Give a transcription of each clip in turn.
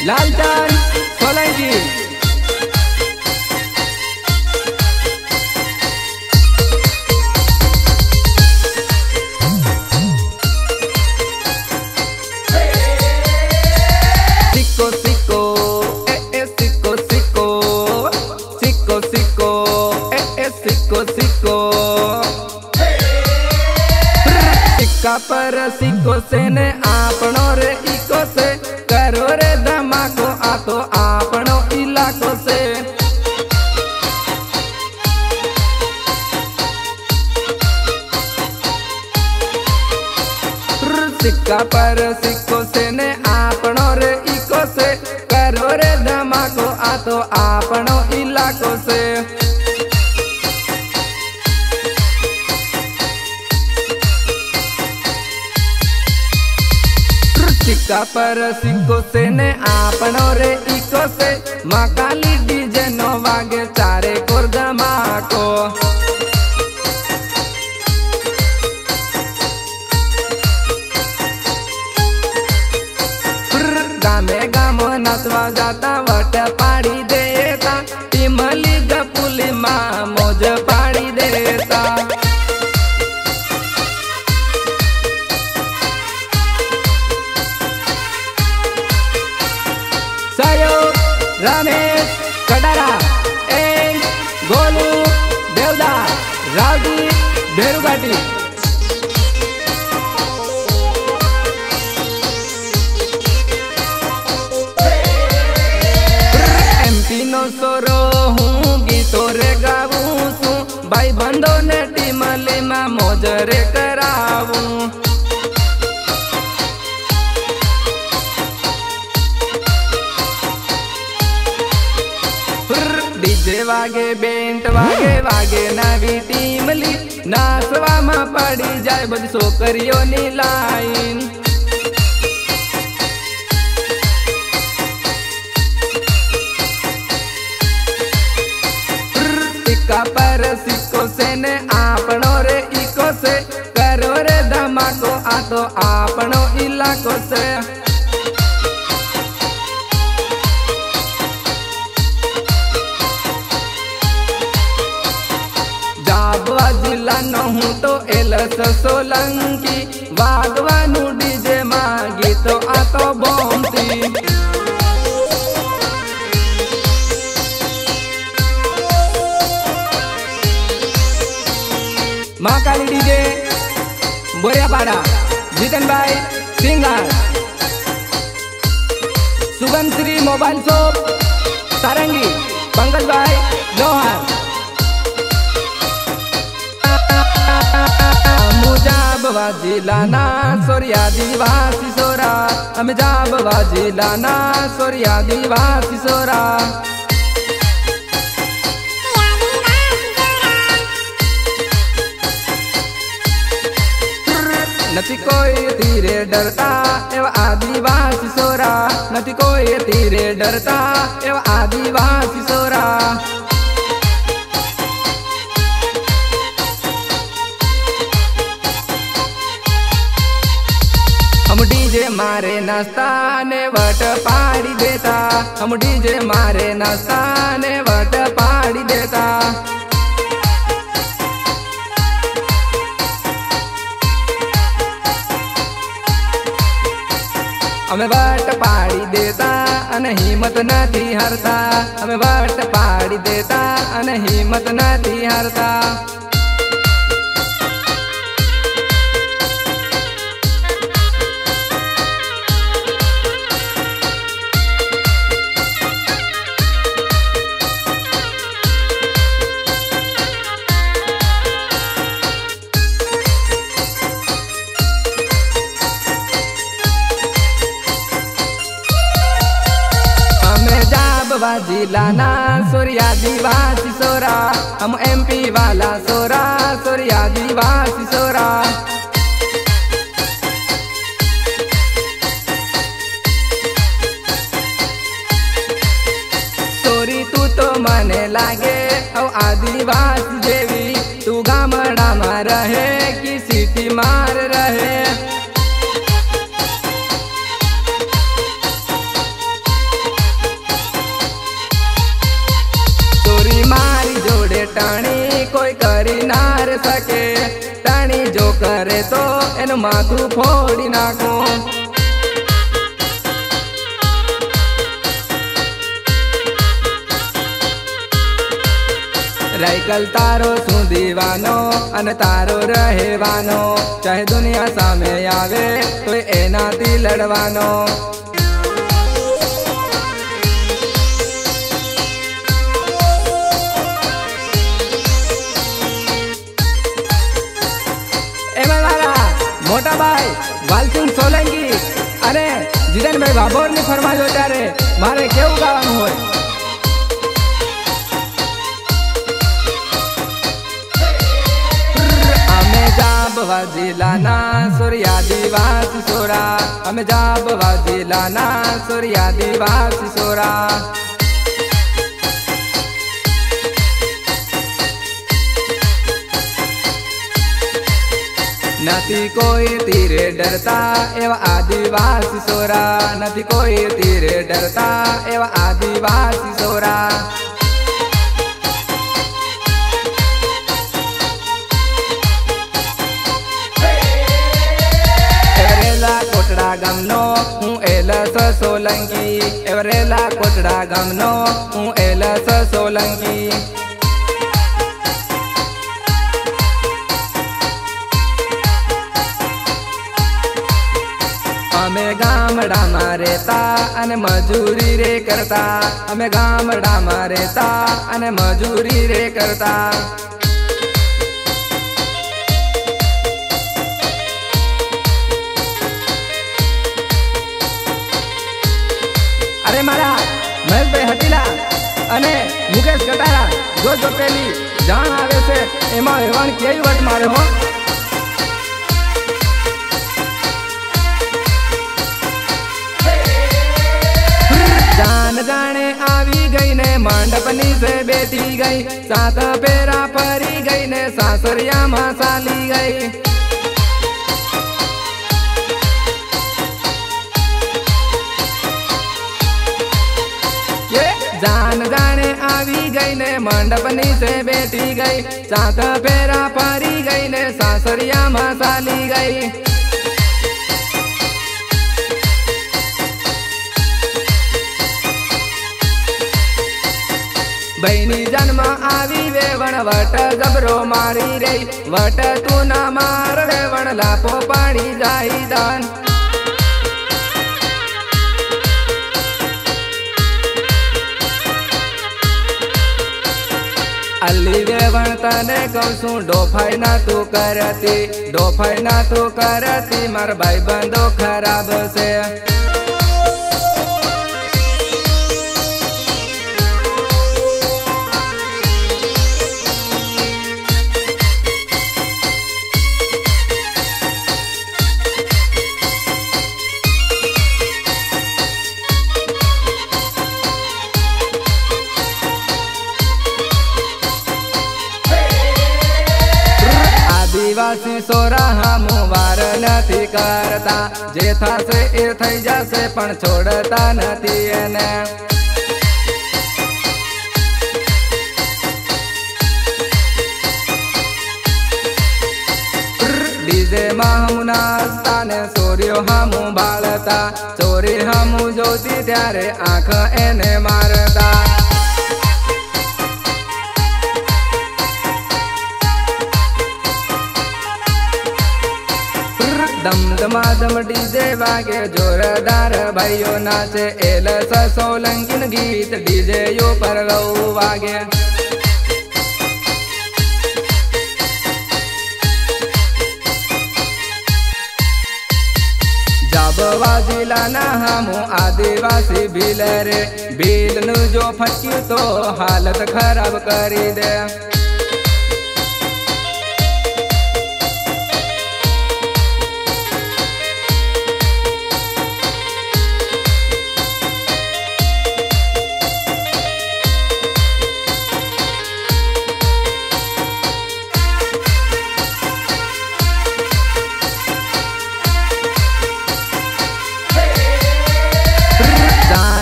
लालचंद सोलंकी। सिक्को सिक्को ए सिक्को सिक्को, सिक्को सिक्को ए सिक्को सिक्को। सिक्का पर सिक्को से ने आपनो रे इको से, करो रे धमाको आ तो आपनो इलाको से। सिक्का पर सिक्को से ने आपनो रे इको से, करो रे धमाको आ तो आपनो इलाको से। सिक्का पर सिक्को से ने आपनो रे इको से, माँ काली डीजे नो वागे चारे कोर धमाको। गामे गामो नाचवा जाता वट पाड़ी देता, टिमली गपुली माँ मौज पाड़ी देता। सहयोग रमेश कडारा एंड गोलू देवदार रावजी भेरुघाटी। नो सोरो हूँ गीतो रे गाऊं सू, भाई बंदो ने टीमली में मौज रे कराऊं। डीजे वागे बेंट वागे वागे नवी टीमली, नाचवा में पड़ी जाए बज सोकरियों नी लाइन। सिक्का पर सिक्को से ने आपनो रे इको से, करो रे धमाको आ तो आपनो इलाको से। जाबवा जिला न हूँ तो एलस सोलंकी, वागवानू डीजे मागी तो आ तो बोमती। माँ काली डीजे बोरियापाड़ा जितन भाई singer, Sugam Shri mobile shop Sarangi Pankaj भाई लोहार। मुजाबवा जिला ना सोरिया दिवासी सोरा, हम जाबवा जिला ना सोरिया दिवासी सोरा। नती कोई तीरे डरता एव आदिवासी सोरा, नती कोई तीरे डरता एव आदिवासी सोरा। हम डीजे मारे नाश्ता ने वट पाड़ी देता, हम डीजे मारे नाश्ता ने वट पाड़ी देता। हमें वट पाड़ी देता अन हिम्मत नहीं हारता, हमें वट पाड़ी देता अन हिम्मत नहीं हारता। जिला ना सोरिया दिवासी सोरा, हम एमपी वाला सोरा, सोरिया दिवासी सोरा। सोरी तू तो मने लागे औ आदिवासी देवी, तू गामड़ा में रहे कि सिटी मार रहे। सके। टाणी जो करे तो एनु माथू फोड़ी नाखो। राइकल तारो शू दीवानो अने तारो रहेवानो। चाहे दुनिया सामे आवे तो एनाथी लड़वानो। एमां मारा मोटा भाई वालसिंह सोलंकी अने जितेन भाई बाबोर नी फरमाइश त्यारे मारे केवुं गावानुं होय। जाबवा जिलाना सूर्यादिवासी सोरा। हमें जाबवा जिलाना सूर्यादिवासी सोरा। नथी कोई तीरे डरता एवा आदिवासी सोरा। नथी कोई तीरे डरता एवा आदिवासी सोरा। कोटड़ा गमनो हूँ एलस सोलंकी। एवरेला कोटड़ा गमनो हूँ एलस सोलंकी। अमे गामड़ा में रहता अने मजूरी रे करता। अमे गामड़ा में रहता अने मजूरी रे करता। अरे मारा महेश भाई हटीला अने मुकेश कटारा जो पेली जान आवे से एमा हेवान केवी वट मारे हो। जान जाने आवी गई ने मंडपनी से बैठी गई। सात फेरा फरी गई ने सासरिया में साली गई। जान जाने आवी गई ने मंडपनी से बैठी गई। सात फेरा फरी गई ने सासरिया में साली गई। बहनी जन्म आवी वेवण वट जबरो मारी रही। वट तू ना मार वेवण लापो पानी जाई दान। अली वेवण तने कहूँ डोफाई ना तू करती। डोफाई ना तू करती मार भाई बंदो खराब से। आदिवासी सोरा हमू वार नथी करता। जे थासे ए थई जसे पण छोड़ता नथी एने। डीजे में हमू नाचता ने सोरियो हमू बाळता। चोरी हमू जोती त्यारे आँख एने मारता। दम दमादम डीजे वागे जोरदार भाइयों नाचे। एलस सोलंकिन गीत डीजे यो पर गौ वागे। जाबवा जिलाना हमू आदिवासी भील रे। भील नु जो फटक्यू तो हालत खराब करी दे।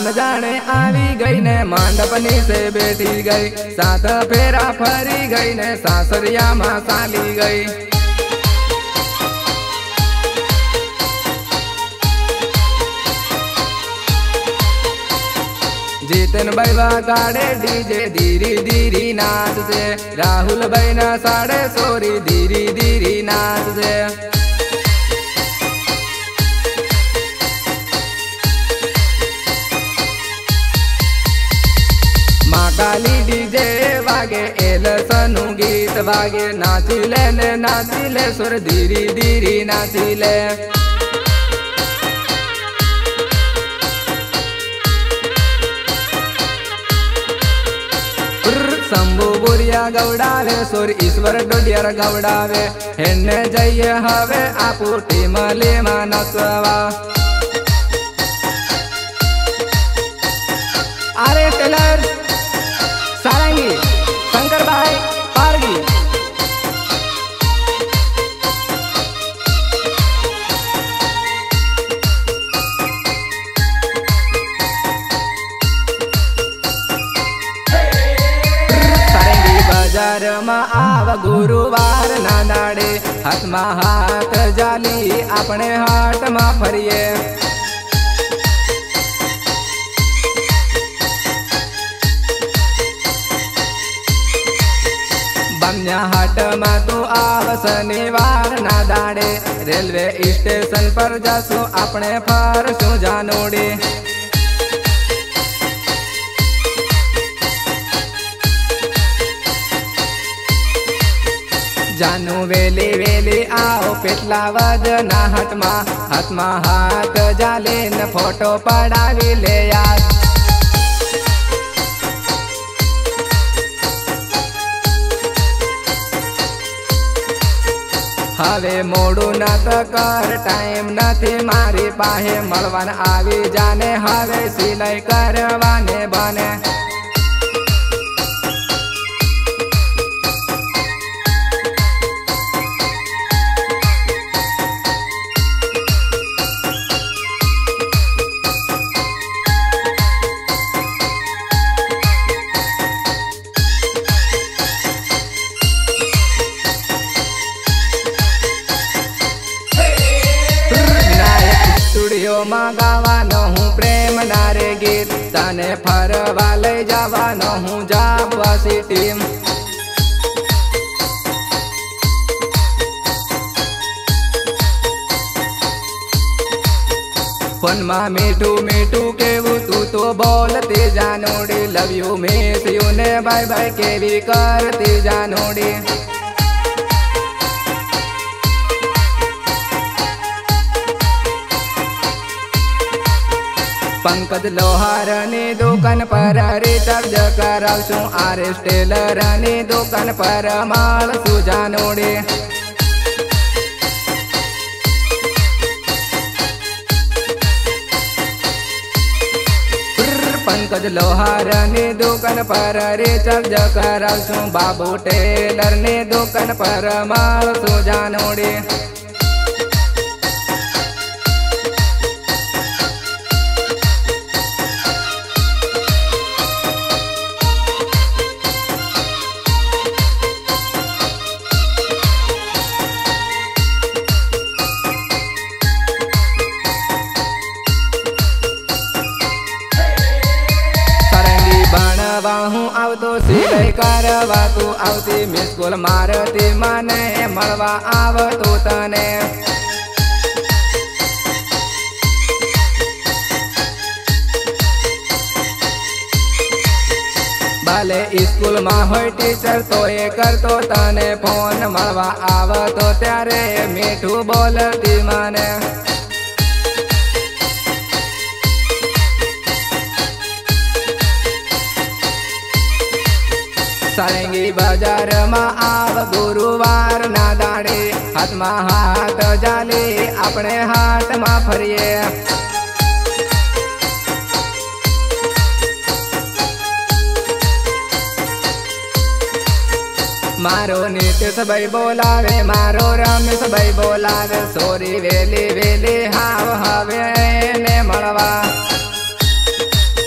रान जाने आवी गई ने मंडपनी से बैठी गई, सात फेरा फरी गई ने सासरिया मां साली गई। जीतन बैवा गाड़े डीजे धीरी धीरी नाच से, राहुल बैना साड़े सोरी धीरी धीरी नाच से। माँ काली डीजे वागे एल सनु गीत वागे, नाचिले सुर धीरी धीरी नाचिले। शंभु बुरिया गौडावे सुर ईश्वर डोडियर गौडावे, हेने जइए हवे आपू टीमले नचवा। अरे टेलर सारंगी शंकर भाई पारगी। बाजार में आव गुरुवार ना दाड़े, हाथ में हाथ जाली अपने हाट में फरिए। बनिया हाट में तू आव शनिवार ना दाड़े, रेलवे स्टेशन पर जासू अपने फरसू जानोड़े। जानू वेली वेली आओ पेटलावद ना हटमा, हाथ में हाथ जाले न फोटो पड़ावी ले याद। हवे मोड़ू न तो कर टाइम नथी मारी पाहे, मळवान आवी जाने हवे सिलाई करवाने बने। में गावानो हूँ प्रेम नारे गीत, तने फरवा लई जावानो हूँ जाबवासी टीम। फोन में मीठू मीठू केवू तू तो बोलती जानोड़ी, लव यू मिस यू ने बाय बाय केवी करती जानोड़ी। पंकज लोहार ने दुकान पर रिचार्ज करावशु, आरएस टेलर ने दुकान पर माल सुजानोड़े। पंकज लोहार ने दुकान पर रिचार्ज करावशु, बाबू टेलर ने दुकान पर माल सुजानोड़े। हूँ आवतो सिलाई करवा तू आवती, मिस कॉल मारती मने मळवा आवतो तने। भले स्कूल में होय टीचर तो ये करतो तने फोन, मळवा आवतो त्यारे मीठू बोलती मने। सारंगी बाजार में आव गुरुवार ना दाड़े, हाथ में हाथ जाले अपने हाथ में फरिए। मारो नीतीश भाई बोलावे, मारो रमेश भाई बोलावे, सोरी वेली वेली हाव हवे ने मळवा।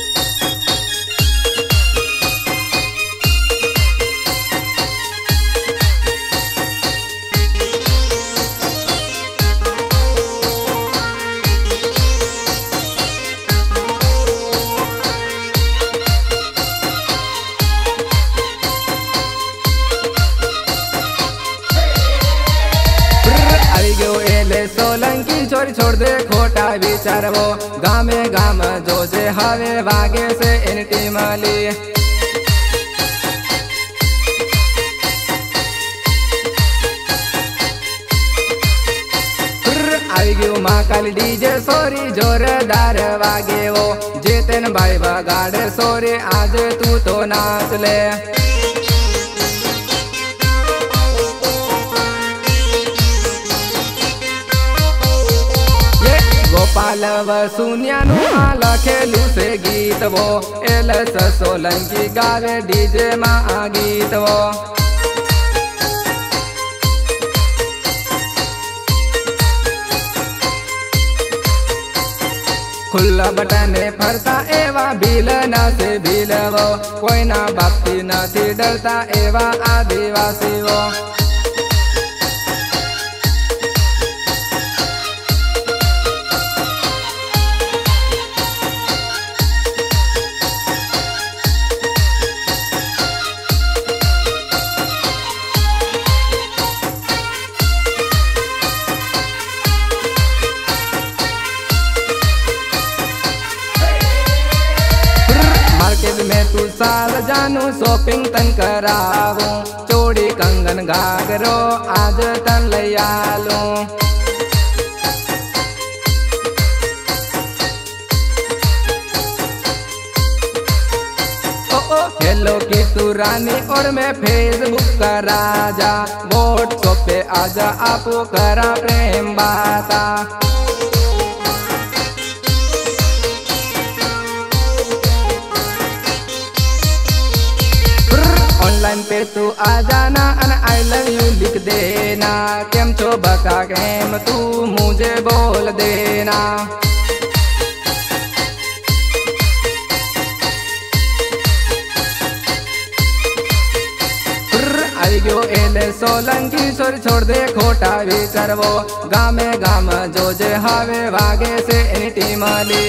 किशोर छोड़ दे खोटा विचारवो गामे गाम जोजे हवे वागे से इन टीमली आई गयो महाकाल डीजे सोरी जोरदार वागे वो जेतन भाई बगाड़े सोरी आज तू तो नाच ले ये गोपाल व सुनिया नु लखेलू से गीत वो एलस सोलंकी गावे डीजे मा गीत वो खुला बटने फरता एवा भील न से भीलवो कोई ना बापती नहीं डरता एवा आदिवासी वो में तू साल जानू शॉपिंग तन करावू चोड़ी कंगन घाघरो आज तन ले आलू हेलो की तू रानी और मैं फेसबुक का राजा व्हाट्सएप पे आजा आपको करा प्रेम बाता ऑनलाइन पे तू आ जाना अन आई लव यू लिख देना केम छो बका केम तू मुझे बोल देना आई गयो एले सोलंकी सोर छोड़ दे खोटा विचारवो गामे गाम जोजे हवे वागे से इन टीमली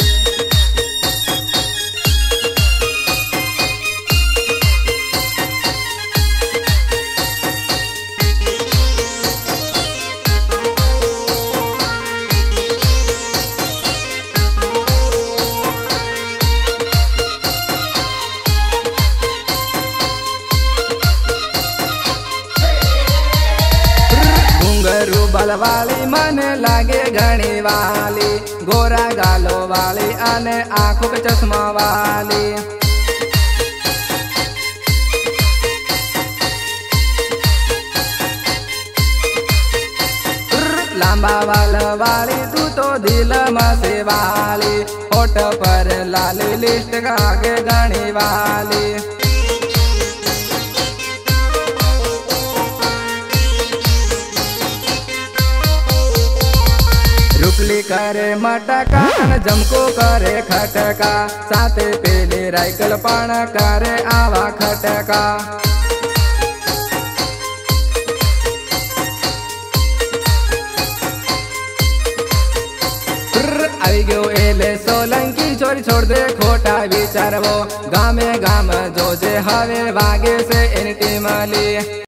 वाली मन लागे घनी वाली गोरा गालो वाली अने आँखों पे चश्मा वाली लांबा वाल वाली तू तो दिल में से वाली होठ पर लाली लिस्ट आगे घनी वाली रुपली करे मटका जमको करे खटका साथे पेले राइकल पण करे आवा खटका आई गयो एले सोलंकी चोरी छोड़ दे खोटा विचारवो गामे गाम जोजे हवे वागे से इन टीमली